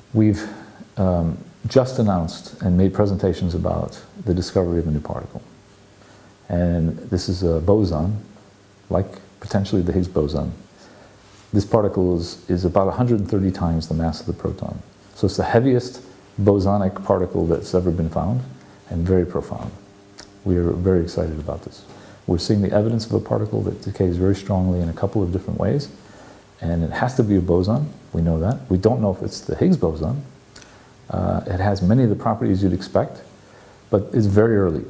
We've just announced and made presentations about the discovery of a new particle. And this is a boson, like potentially the Higgs boson. This particle is about 130 times the mass of the proton. So it's the heaviest bosonic particle that's ever been found, and very profound. We are very excited about this. We're seeing the evidence of a particle that decays very strongly in a couple of different ways, and it has to be a boson. We know that. We don't know if it's the Higgs boson. It has many of the properties you'd expect, but it's very early.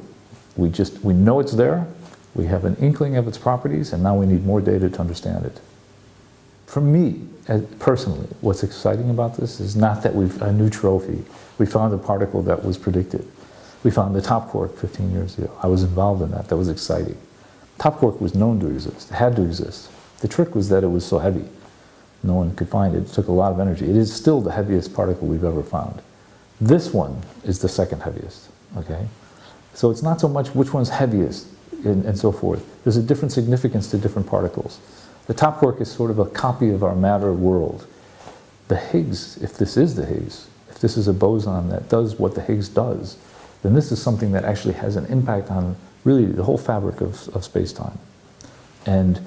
We know it's there, we have an inkling of its properties, and now we need more data to understand it. For me, personally, what's exciting about this is not that we've a new trophy. We found a particle that was predicted. We found the top quark 15 years ago. I was involved in that. That was exciting. Top quark was known to exist. It had to exist. The trick was that it was so heavy. No one could find it. It took a lot of energy. It is still the heaviest particle we've ever found. This one is the second heaviest, okay? So it's not so much which one's heaviest and so forth. There's a different significance to different particles. The top quark is sort of a copy of our matter world. The Higgs, if this is the Higgs, if this is a boson that does what the Higgs does, then this is something that actually has an impact on really the whole fabric of space-time. And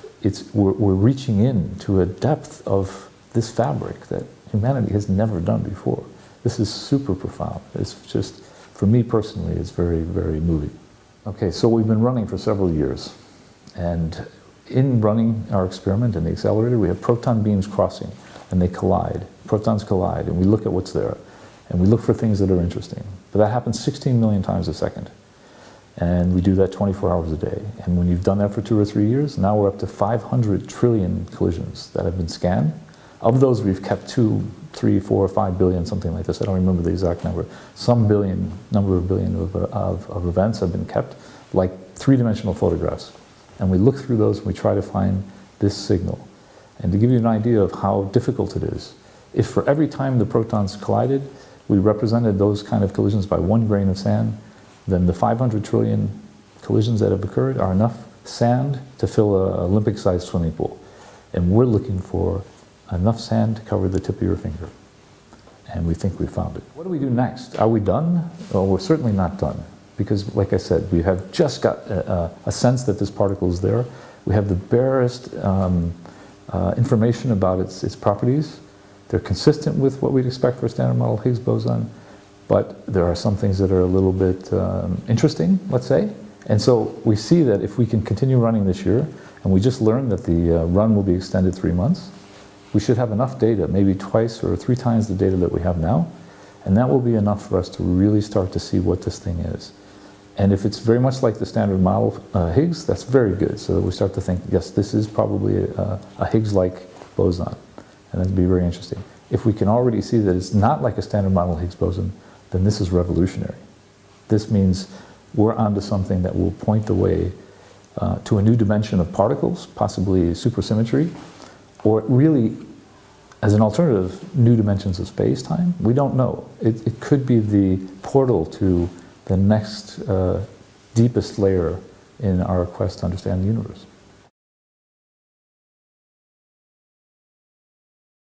we're reaching in to a depth of this fabric that humanity has never done before. This is super profound. It's just, for me personally, it's very, very moving. Okay, so we've been running for several years. And in running our experiment in the accelerator, we have proton beams crossing, and they collide. Protons collide, and we look at what's there. And we look for things that are interesting. But that happens 16 million times a second. And we do that 24 hours a day. And when you've done that for 2 or 3 years, now we're up to 500 trillion collisions that have been scanned. Of those, we've kept 2, 3, 4, 5 billion, something like this. I don't remember the exact number. Some number of billion of events have been kept, like 3-dimensional photographs. And we look through those and we try to find this signal. And to give you an idea of how difficult it is, if for every time the protons collided, we represented those kind of collisions by 1 grain of sand, then the 500 trillion collisions that have occurred are enough sand to fill an Olympic-sized swimming pool. And we're looking for enough sand to cover the tip of your finger. And we think we found it. What do we do next? Are we done? Well, we're certainly not done. Because, like I said, we have just got a sense that this particle is there. We have the barest information about its properties. They're consistent with what we'd expect for a standard model Higgs boson, but there are some things that are a little bit interesting, let's say. And so we see that if we can continue running this year, and we just learned that the run will be extended 3 months, we should have enough data, maybe 2 or 3 times the data that we have now, and that will be enough for us to really start to see what this thing is. And if it's very much like the standard model Higgs, that's very good. So that we start to think, yes, this is probably a Higgs-like boson. And that'd be very interesting. If we can already see that it's not like a standard model Higgs boson, then this is revolutionary. This means we're onto something that will point the way to a new dimension of particles, possibly supersymmetry, or really, as an alternative, new dimensions of space-time. We don't know. It could be the portal to the next deepest layer in our quest to understand the universe.